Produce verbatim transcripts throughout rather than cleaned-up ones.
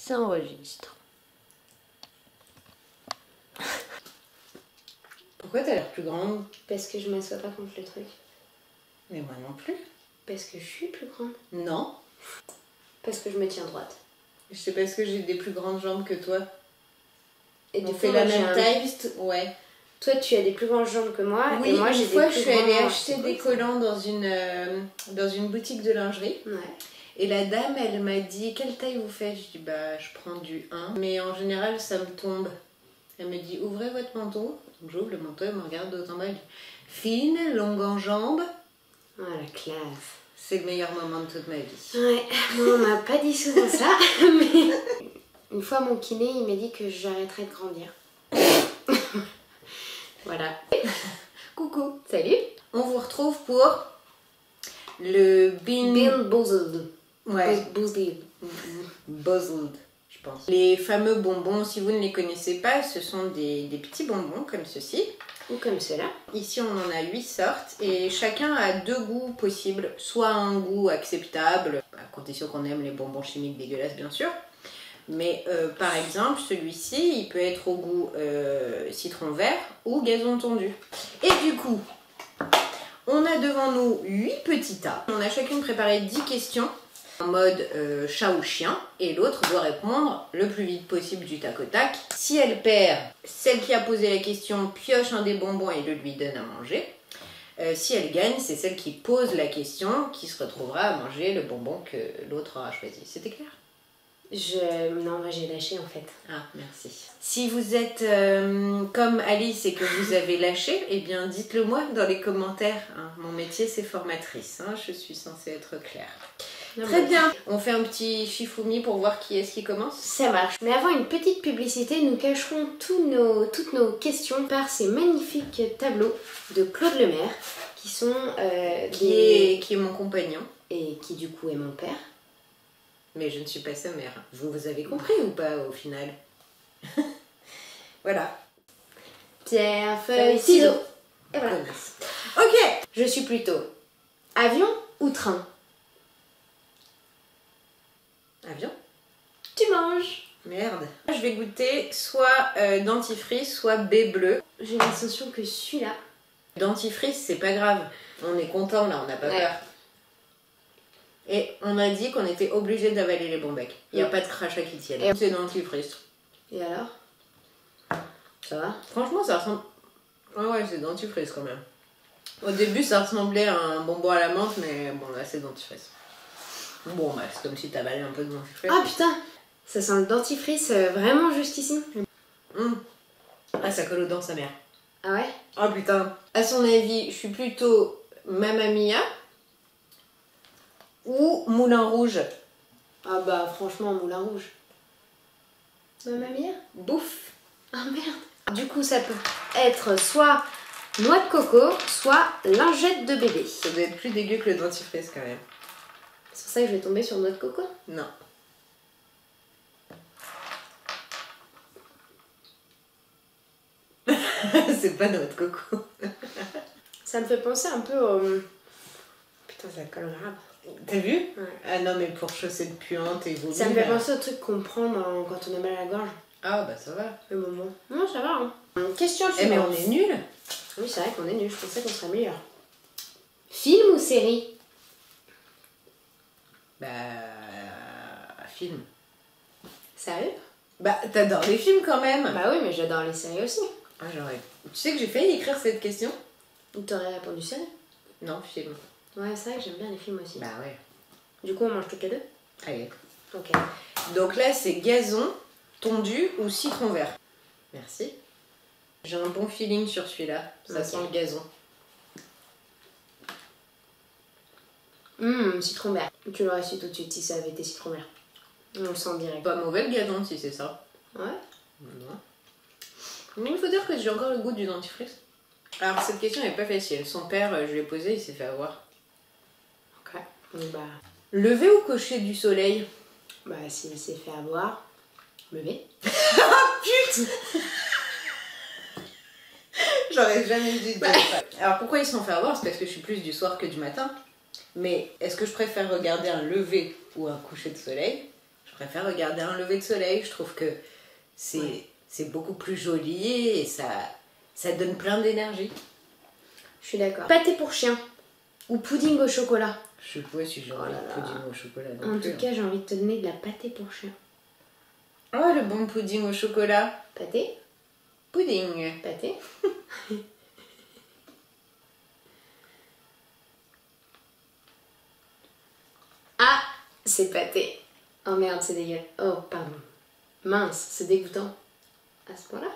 Ça enregistre. Pourquoi t'as l'air plus grande? Parce que je m'assois pas contre le truc. Mais moi non plus. Parce que je suis plus grande. Non. Parce que je me tiens droite. Je sais parce que j'ai des plus grandes jambes que toi. Et on fait la même taille. Ouais. Toi, tu as des plus grandes jambes que moi. Oui, et moi, j'ai une fois, des plus je suis allée grands... acheter des collants dans une, euh, dans une boutique de lingerie. Ouais. Et la dame, elle m'a dit, quelle taille vous faites? Je dis, bah, je prends du un. Mais en général, ça me tombe. Elle me dit, ouvrez votre manteau. Donc j'ouvre le manteau, elle me regarde de haut en bas. Elle dit, fine, longue en jambes. Ah, la classe. C'est le meilleur moment de toute ma vie. Ouais, moi, on m'a pas dit souvent ça. Mais une fois, mon kiné, il m'a dit que j'arrêterais de grandir. Voilà. Coucou. Salut. On vous retrouve pour le Bean... Bean Boozled. Ouais. Boozled. Boozled, je pense. Les fameux bonbons, si vous ne les connaissez pas, ce sont des, des petits bonbons comme ceci. Ou comme cela. Ici, on en a huit sortes et chacun a deux goûts possibles. Soit un goût acceptable, à condition qu'on aime les bonbons chimiques dégueulasses, bien sûr. Mais euh, par exemple, celui-ci, il peut être au goût euh, citron vert ou gazon tondu. Et du coup, on a devant nous huit petits tas. On a chacune préparé dix questions en mode euh, chat ou chien. Et l'autre doit répondre le plus vite possible du tac au tac. Si elle perd, celle qui a posé la question pioche un des bonbons et le lui donne à manger. Euh, si elle gagne, c'est celle qui pose la question qui se retrouvera à manger le bonbon que l'autre aura choisi. C'était clair ? Je... Non, moi j'ai lâché en fait. Ah, merci. Si vous êtes euh, comme Alice et que vous avez lâché, eh bien dites-le moi dans les commentaires. Hein. Mon métier c'est formatrice, hein. Je suis censée être claire. Non, Très mais... bien. On fait un petit Shifumi pour voir qui est-ce qui commence. Ça marche. Mais avant une petite publicité, nous cacherons tous nos, toutes nos questions par ces magnifiques tableaux de Claude Lemaire qui sont euh, qui, des... est, qui est mon compagnon. Et qui du coup est mon père. Mais je ne suis pas sa mère. Vous, vous avez compris ou pas au final? Voilà. Pierre, feuille, ciseaux. Et voilà. Ok. Je suis plutôt avion ou train? Avion. Tu manges. Merde. Je vais goûter soit euh, dentifrice, soit baie bleue. J'ai l'impression que celui-là... Dentifrice, c'est pas grave. On est content là, on n'a pas ouais. peur. Et on a dit qu'on était obligé d'avaler les bons becs. Il n'y a oui. pas de crachat qui tienne. Et... C'est dentifrice. Et alors? Ça va? Franchement, ça ressemble... Ah ouais, c'est dentifrice quand même. Au début, ça ressemblait à un bonbon à la menthe, mais bon, là, c'est dentifrice. Bon, bah, c'est comme si t'avalais un peu de dentifrice. Ah putain! Ça sent le dentifrice euh, vraiment juste ici. Mmh. Ah, ça colle aux dents, sa mère. Ah ouais? Oh putain. À son avis, je suis plutôt Mamma Mia ou Moulin Rouge. Ah bah franchement, Moulin Rouge. Mamma Mia? Bouffe. Ah merde. Du coup, ça peut être soit noix de coco, soit lingette de bébé. Ça doit être plus dégueu que le dentifrice quand même. C'est pour ça que je vais tomber sur noix de coco? Non. C'est pas noix de coco. Ça me fait penser un peu au... Putain, ça colle grave. T'as vu? Ouais. Ah non, mais pour chaussettes puantes et vomi. Ça me fait là. penser au truc qu'on prend dans- quand on a mal à la gorge. Ah bah ça va. Le moment. Non, ça va. Hein. Question Eh mais suivante. on est nuls. Oui, c'est vrai qu'on est nuls. Je pensais qu'on serait meilleur. Film ou série? Bah... Film. Sérieux? Bah t'adores les films quand même. Bah oui, mais j'adore les séries aussi. Ah j'aurais... Tu sais que j'ai failli écrire cette question? T'aurais répondu série? Non, film. Ouais, c'est vrai que j'aime bien les films aussi. Bah ouais. Du coup, on mange toutes les deux? Allez. Ok. Donc là c'est gazon, tondu ou citron vert. Merci. J'ai un bon feeling sur celui-là. Ça Ok. sent le gazon. Hum, citron vert. Tu l'aurais su tout de suite si ça avait été citron vert. On le sent direct. Pas mauvais le gazon si c'est ça. Ouais. Non. Mais il faut dire que j'ai encore le goût du dentifrice. Alors cette question n'est pas facile. Son père, je lui ai posé, il s'est fait avoir. Ok. Donc, bah, Lever ou coucher du soleil? bah s'il s'est fait avoir, lever. Putain. J'aurais jamais dû dire ça. Alors pourquoi ils se sont fait avoir? C'est parce que je suis plus du soir que du matin. Mais est-ce que je préfère regarder un lever ou un coucher de soleil? Je préfère regarder un lever de soleil. Je trouve que c'est ouais. c'est beaucoup plus joli et ça, ça donne plein d'énergie. Je suis d'accord. Pâté pour chien ou pudding au chocolat. Je sais pas si j'ai envie de pudding au chocolat non En plus, tout cas, hein. J'ai envie de te donner de la pâté pour chien. Oh, le bon pudding au chocolat. Pâté. Pudding. Pâté. Ah, c'est pâté. Oh merde, c'est dégueulasse. Oh, pardon. Mince, c'est dégoûtant. À ce point-là.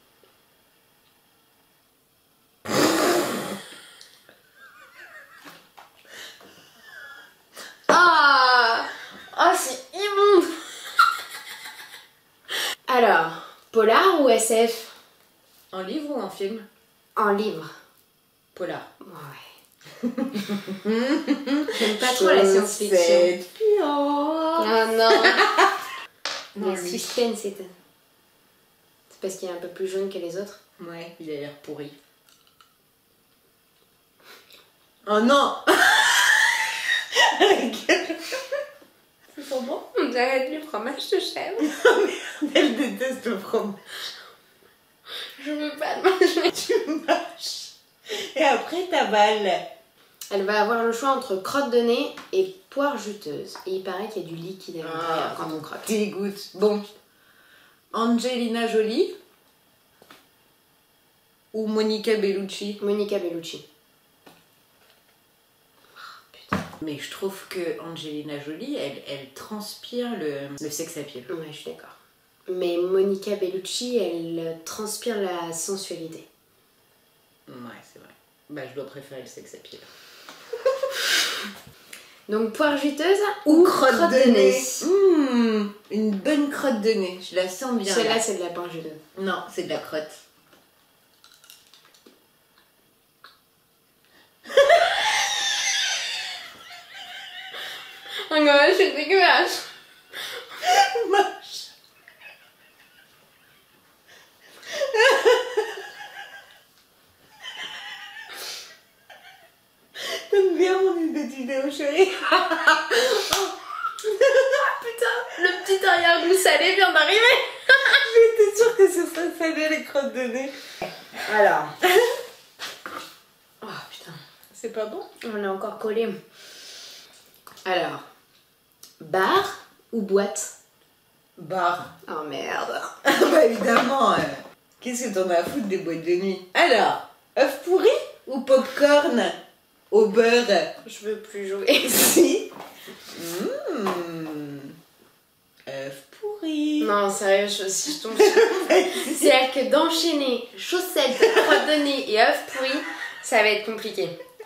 Ah, oh, c'est immonde. Alors, polar ou S F? En livre ou en film? En livre. Polar. Ouais. J'aime pas trop la science-fiction. Oh non. Le suspense, c'est... C'est parce qu'il est un peu plus jaune que les autres? Ouais, il a l'air pourri. Oh non. C'est trop bon. On dirait du fromage de chèvre. Oh merde, elle déteste le fromage. Je veux pas le manger. Tu mâches. Et après t'avales. Elle va avoir le choix entre crotte de nez et poire juteuse. Et il paraît qu'il y a du liquide à l'intérieur ah, quand on croque. Dégoûte. Bon. Angelina Jolie ou Monica Bellucci? Monica Bellucci. Mais je trouve que Angelina Jolie, elle, elle transpire le, le sex appeal. Ouais, je suis d'accord. Mais Monica Bellucci, elle transpire la sensualité. Ouais, c'est vrai. Bah, je dois préférer le sex appeal. Donc, poire juteuse ou crotte, crotte de, de nez, nez. Mmh, une bonne crotte de nez, je la sens bien. Celle-là, c'est de la poire juteuse. Non, c'est de la crotte. Oh non, c'est dégueulasse. Moche. T'aimes bien mon idée de vidéo, chérie? Oh putain, le petit arrière-goût salé vient d'arriver. J'étais sûre que ce serait salé les crottes de nez. Alors. Oh putain. C'est pas bon? On est encore collé. Alors. Bar ou boîte? Bar. Oh merde. Bah évidemment. Euh, Qu'est-ce que t'en as à foutre des boîtes de nuit? Alors, œuf pourri ou popcorn au beurre? Je veux plus jouer. Si. Mmh. œuf pourri. Non, sérieux, je, si je tombe sur... C'est-à-dire que d'enchaîner chaussettes, crotte de nez et œuf pourri, ça va être compliqué.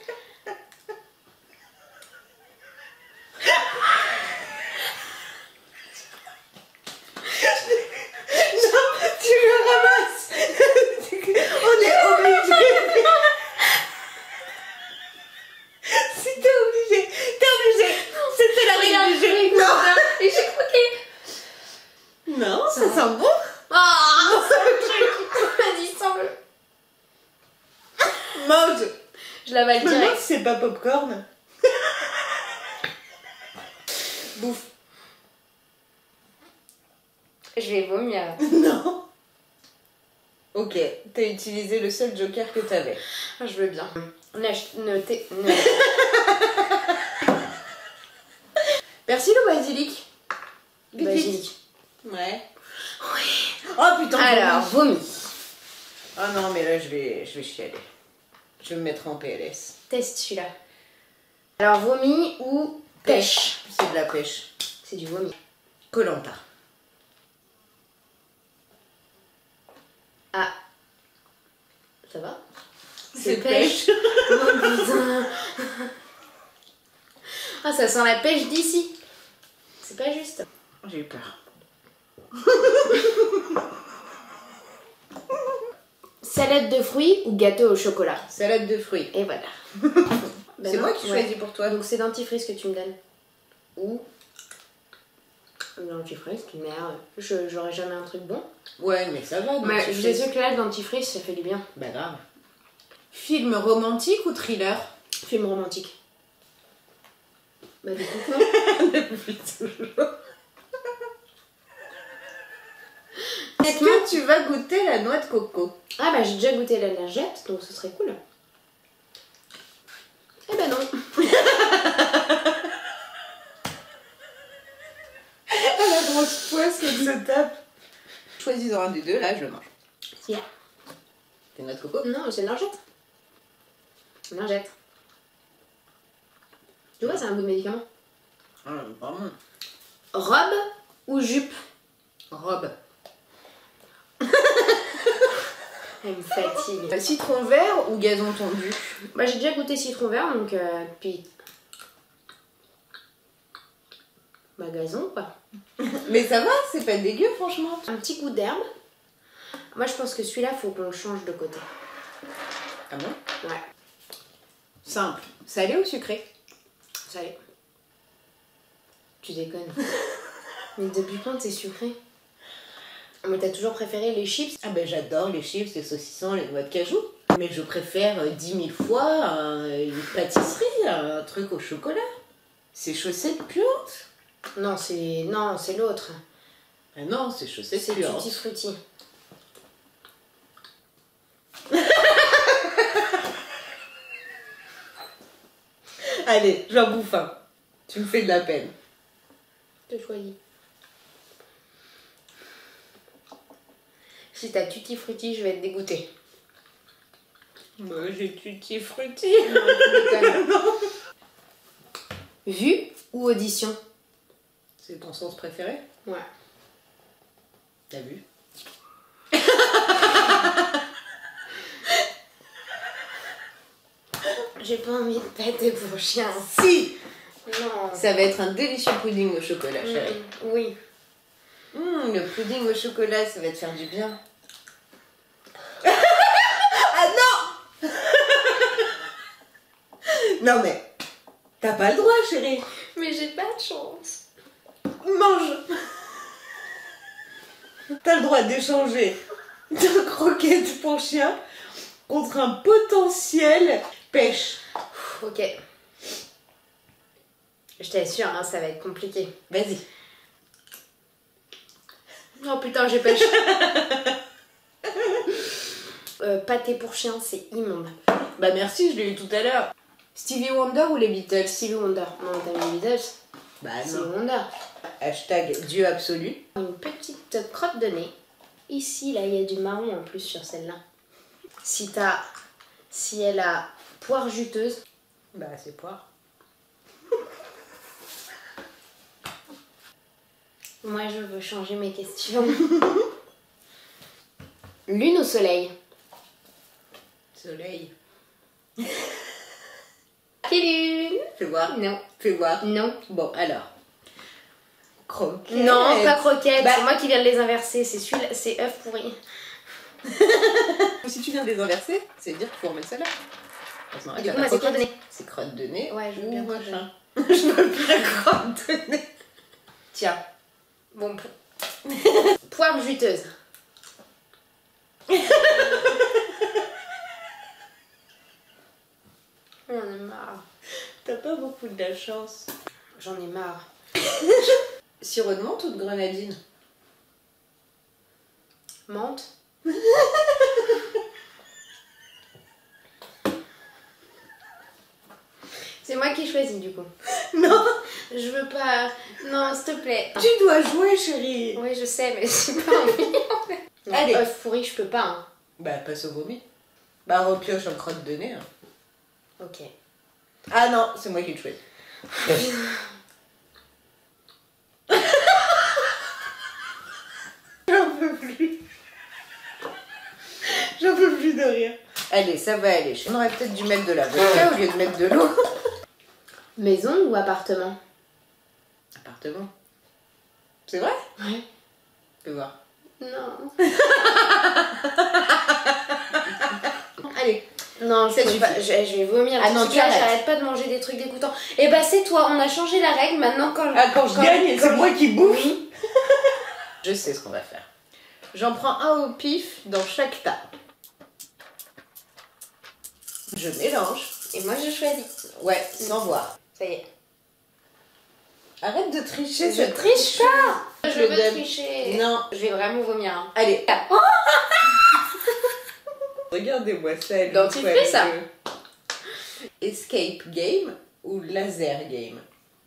C'est pas popcorn. Bouffe. Je vais vomir. Non. Ok, t'as utilisé le seul joker que t'avais. Je veux bien. Notez. Persil ou basilic? Basilic. Ouais. Oui. Oh putain. Alors, vomi. Oh non, mais là je vais, je vais chialer. Je vais me mettre en P L S. Teste celui-là. Alors, vomi ou pêche? C'est de la pêche. C'est du vomi. Koh-Lanta. Ah. Ça va? C'est pêche. pêche. Oh putain. Ah, ça sent la pêche d'ici. C'est pas juste. J'ai eu peur. Salade de fruits ou gâteau au chocolat? Salade de fruits. Et voilà. Ben c'est moi qui ouais. choisis pour toi. Donc c'est dentifrice que tu me donnes. Ou dentifrice, tu merde. Je j'aurais jamais un truc bon. Ouais, mais ça va. Mais je sais que là, le dentifrice, ça fait du bien. Bah grave. Film romantique ou thriller? Film romantique. Bah du coup, non. Depuis toujours. Est-ce que tu vas goûter la noix de coco? Ah bah j'ai déjà goûté la lingette, donc ce serait cool. Eh ben non. Ah, la grosse poisse qu'elle se tape. Choisis-en un des deux, là je le mange. Yeah. C'est noix de coco? Non, c'est une lingette. Une lingette. Tu vois, c'est un goût de médicament. Ah, vraiment. Robe ou jupe? Robe. Elle me fatigue. Citron vert ou gazon tendu? Bah j'ai déjà goûté citron vert, donc euh, puis... Bah gazon quoi. Mais ça va, c'est pas dégueu franchement. Un petit goût d'herbe. Moi je pense que celui-là, faut qu'on le change de côté. Ah bon? Ouais. Simple. Salé ou sucré? Salé. Tu déconnes. Mais depuis quand t'es sucré? Mais t'as toujours préféré les chips? Ah ben j'adore les chips, les saucissons, les noix de cajou. Mais je préfère euh, dix mille fois euh, une pâtisserie, un truc au chocolat. C'est chaussettes puantes. Non, c'est non, c'est l'autre. Ah non, c'est chaussettes C'est puantes. Tutti Frutti. Allez, j'en bouffe un. Tu me fais de la peine. Je choisis. Si t'as Tutti Frutti, je vais être dégoûtée. Moi j'ai Tutti Frutti. Non, tu déconnes. Vue ou audition? C'est ton sens préféré? Ouais. T'as vu? J'ai pas envie de pâté pour chien. Si! Non. Ça va être un délicieux pudding au chocolat, Mmh, chérie. oui. Mmh, le pudding au chocolat, ça va te faire du bien. Ah non! Non mais, t'as pas le droit, chérie. Mais j'ai pas de chance. Mange. T'as le droit d'échanger deux croquettes pour chien contre un potentiel pêche. Ok. Je t'assure, hein, ça va être compliqué. Vas-y. Oh putain, j'ai pêche. euh, pâté pour chien, c'est immonde. Bah merci, je l'ai eu tout à l'heure. Stevie Wonder ou les Beatles? Stevie Wonder. Non, t'as mis les Beatles. Bah Stevie non. Wonder. Hashtag Dieu absolu. Une petite crotte de nez. Ici, là, il y a du marron en plus sur celle-là. Si t'as... Si elle a poire juteuse... Bah c'est poire. Moi, je veux changer mes questions. Lune au soleil? Soleil. Quelle lune? Fais voir. Non. Fais voir. Non. Bon, alors. Croquette. Non, pas croquette. Bah- C'est moi qui viens de les inverser. C'est celui-là, c'est œuf pourri. Si tu viens de les inverser, c'est dire qu'il faut remettre ça là. Et du coup, moi, c'est crotte de nez. C'est crotte de nez. Ouais, je veux ou bien crotte de machin. Je veux bien crotte de nez. Tiens. Bon. Poire juteuse. J'en ai marre. T'as pas beaucoup de la chance. J'en ai marre. Sirop de menthe ou de grenadine? Menthe. C'est moi qui choisis du coup. Non. Je veux pas. Non, s'il te plaît. Tu dois jouer, chérie. Oui, je sais, mais j'ai pas envie en fait. Non, Allez. œuf pourri, je peux pas. Hein. Bah, passe au vomi. Bah, repioche en crotte de nez. Hein. Ok. Ah non, c'est moi qui le choisis. J'en peux plus. J'en peux plus de rire. Allez, ça va aller. On aurait peut-être dû mettre de la vodka au lieu de mettre de l'eau. Maison ou appartement? Appartement. C'est vrai? Ouais. Fais voir. Non. Allez. Non, je, Ça peux suffit. pas, je, je vais vomir. Ah non, Parce que tu là, arrêtes. j'arrête pas de manger des trucs dégoûtants. Et bah c'est toi, on a changé la règle. Maintenant quand, Ah, quand je gagne, c'est moi qui bouffe. Oui. Je sais ce qu'on va faire. J'en prends un au pif dans chaque tas. Je mélange. Et moi je choisis. Ouais, sans voir. Ça y est. Arrête de tricher. Je cette- triche pas. Je le veux donne. tricher. Non. Je vais vraiment vomir. Hein. Allez. Regardez-moi ça. elle Dentifrice, nous fait ça. le Escape game ou laser game?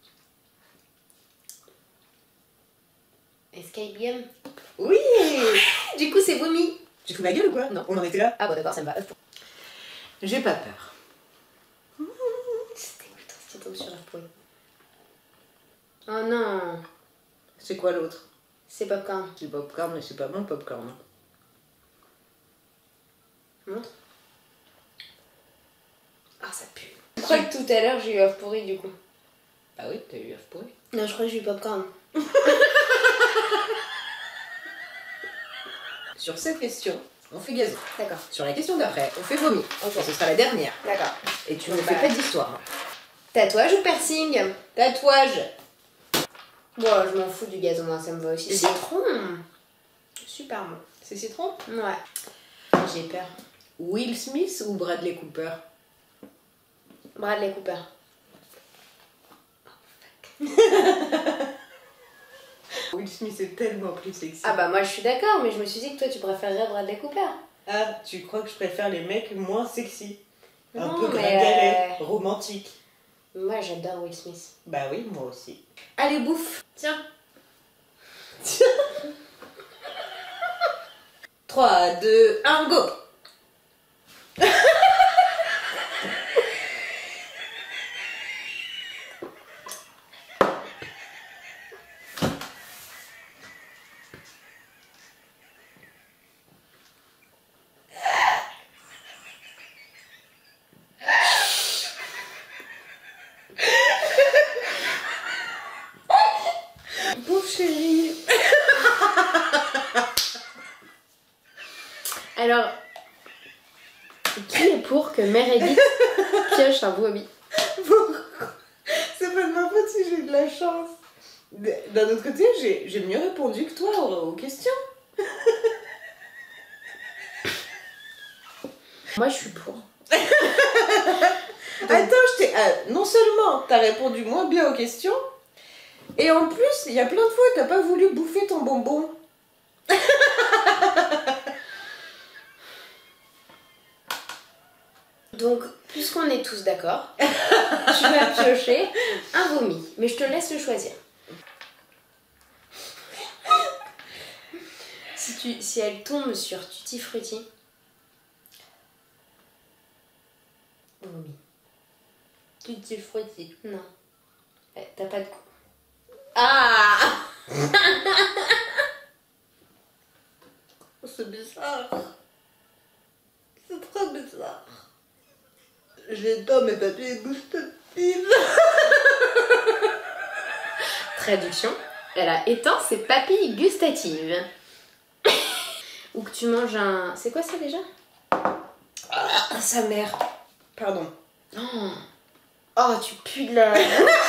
Escape game. Oui. Du coup, c'est vomi. Tu fous ma gueule ou quoi? Non. On en était là? Ah bon, d'accord, ça me va. J'ai pas peur. C'était putain, c'était tombé sur la pourrie. Oh non. C'est quoi l'autre? C'est popcorn. C'est popcorn, mais c'est pas bon le popcorn. Montre. Ah, ça pue. Je crois que tout à l'heure, j'ai eu œuf pourri du coup. Ah oui, t'as eu œuf pourri. Non, je crois que j'ai eu popcorn. Sur cette question, on fait gazon. D'accord. Sur la question d'après, on fait vomi. Ok. Ce sera la dernière. D'accord. Et tu Bon, ne bah. fais pas d'histoire. hein. Tatouage ou piercing? Tatouage. Bon, je m'en fous du gazon, moi, ça me va aussi. Citron. Super bon. C'est citron. Ouais. J'ai peur. Will Smith ou Bradley Cooper? Bradley Cooper. Will Smith est tellement plus sexy. Ah bah moi je suis d'accord, mais je me suis dit que toi tu préférerais Bradley Cooper. Ah, tu crois que je préfère les mecs moins sexy? Un Non, peu mais, gringalets, euh, romantiques. Moi j'adore Will Smith. Bah oui, moi aussi. Allez, bouffe. Tiens. trois, deux, un, go. Bouffe chérie. Alors, qui est pour que Meredith pioche un vomi? C'est pas de ma faute si j'ai de la chance. D'un autre côté, j'ai j'ai mieux répondu que toi aux, aux questions. Moi je suis pour. Attends, je t'ai. ah, non seulement t'as répondu moins bien aux questions, et en plus, il y a plein de fois t'as pas voulu bouffer ton bonbon. Donc, puisqu'on est tous d'accord, tu vas piocher un vomi. Mais je te laisse le choisir. Si, tu, si elle tombe sur Tutti Frutti, vomi. Tutti frutti. Non. Eh, T'as pas de goût. Ah. C'est bizarre. C'est trop bizarre. J'ai dans mes papiers gustatives. Traduction, elle a éteint ses papilles gustatives. Ou que tu manges un... C'est quoi ça déjà? Ah, sa mère. Pardon. Oh, oh tu pues de la...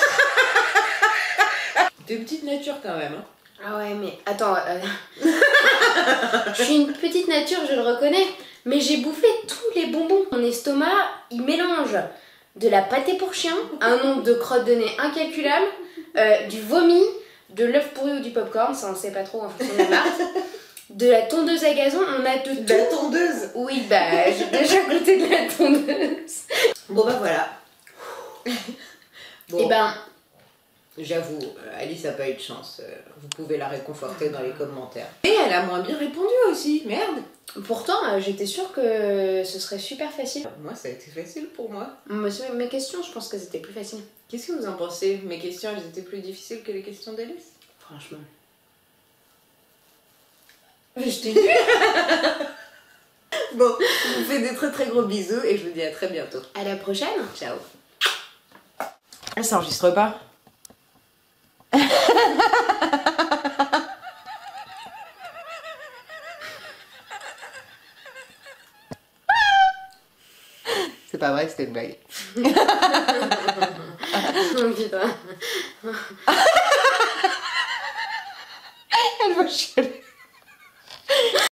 T'es une petite nature quand même. Hein. Ah ouais, mais attends, euh... je suis une petite nature, je le reconnais, mais j'ai bouffé tous les bonbons. Mon estomac, il mélange de la pâtée pour chien, un nombre de crottes de nez incalculable, euh, du vomi, de l'œuf pourri ou du popcorn, ça on sait pas trop en fonction de la marque, de la tondeuse à gazon, on a de De la tout. tondeuse. Oui, bah j'ai déjà goûté de la tondeuse. Bon bah voilà. Bon. Et ben, J'avoue, Alice a pas eu de chance. Vous pouvez la réconforter dans les commentaires. Et elle a moins bien répondu aussi, merde. pourtant, euh, j'étais sûre que ce serait super facile. Moi, ça a été facile pour moi. Monsieur, mes questions, je pense que c'était plus facile. Qu'est-ce que vous en pensez? Mes questions, elles étaient plus difficiles que les questions d'Alice? Franchement. Je t'ai dit. Bon, je vous fais des très très gros bisous et je vous dis à très bientôt. À la prochaine. Ciao. Elle s'enregistre pas? C'est pas vrai, c'était une blague. Oh putain. Elle va chialer.